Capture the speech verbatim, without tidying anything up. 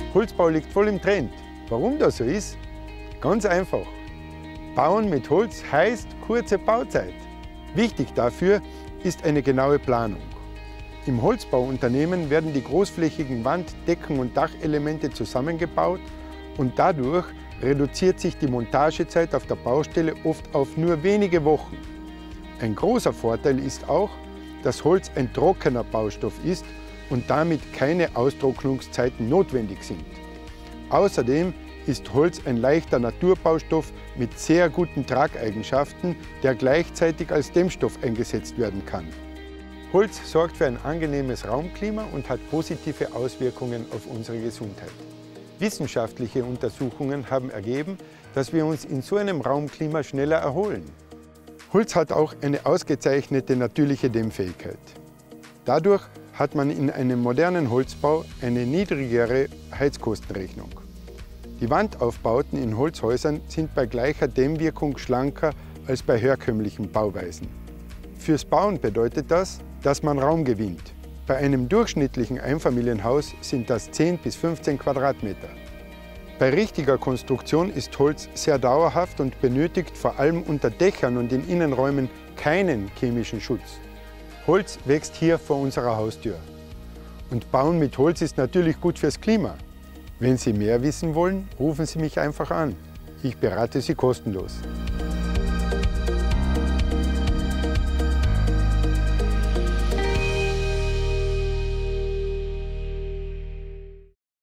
Holzbau liegt voll im Trend. Warum das so ist? Ganz einfach. Bauen mit Holz heißt kurze Bauzeit. Wichtig dafür ist eine genaue Planung. Im Holzbauunternehmen werden die großflächigen Wand-, Decken- und Dachelemente zusammengebaut und dadurch reduziert sich die Montagezeit auf der Baustelle oft auf nur wenige Wochen. Ein großer Vorteil ist auch, dass Holz ein trockener Baustoff ist und damit keine Austrocknungszeiten notwendig sind. Außerdem ist Holz ein leichter Naturbaustoff mit sehr guten Trageigenschaften, der gleichzeitig als Dämmstoff eingesetzt werden kann. Holz sorgt für ein angenehmes Raumklima und hat positive Auswirkungen auf unsere Gesundheit. Wissenschaftliche Untersuchungen haben ergeben, dass wir uns in so einem Raumklima schneller erholen. Holz hat auch eine ausgezeichnete natürliche Dämmfähigkeit. Dadurch hat man in einem modernen Holzbau eine niedrigere Heizkostenrechnung. Die Wandaufbauten in Holzhäusern sind bei gleicher Dämmwirkung schlanker als bei herkömmlichen Bauweisen. Fürs Bauen bedeutet das, dass man Raum gewinnt. Bei einem durchschnittlichen Einfamilienhaus sind das zehn bis fünfzehn Quadratmeter. Bei richtiger Konstruktion ist Holz sehr dauerhaft und benötigt vor allem unter Dächern und in Innenräumen keinen chemischen Schutz. Holz wächst hier vor unserer Haustür. Und Bauen mit Holz ist natürlich gut fürs Klima. Wenn Sie mehr wissen wollen, rufen Sie mich einfach an. Ich berate Sie kostenlos.